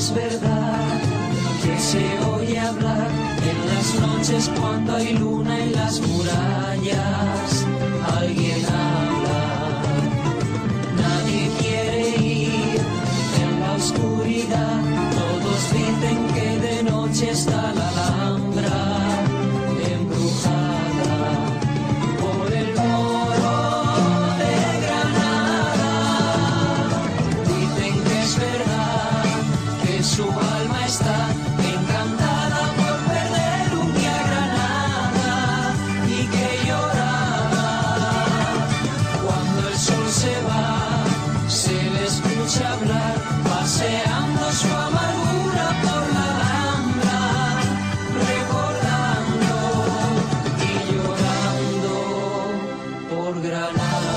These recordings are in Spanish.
es verdad que se oye hablar en las noches cuando hay luna en las murallas. Alguien habla, nadie quiere ir en la oscuridad. Todos dicen que de noche está la Alhambra embrujada por el moro de Granada. Dicen que es verdad que su alma está encantada por perder un día Granada y que lloraba. Cuando el sol se va, se le escucha hablar, paseando su amargura por la Alhambra, recordando y llorando por Granada.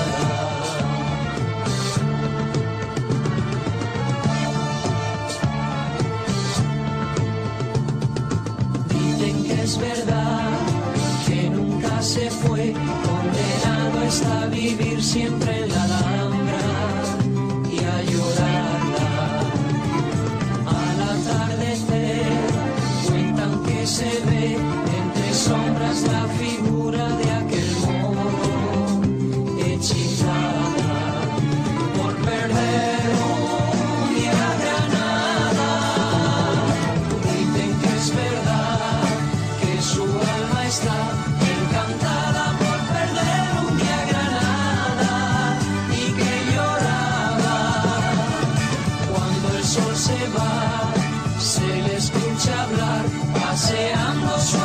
Dicen que es verdad que nunca se fue, condenado está a vivir siempre en la Alhambra y a llorarla. Al atardecer cuentan que se ve entre sombras la figura de aquel moro hechizada por perder un día Granada. Dicen que es verdad que su alma está encantada por perder un día Granada y que lloraba. Cuando el sol se va, se le escucha hablar, paseando su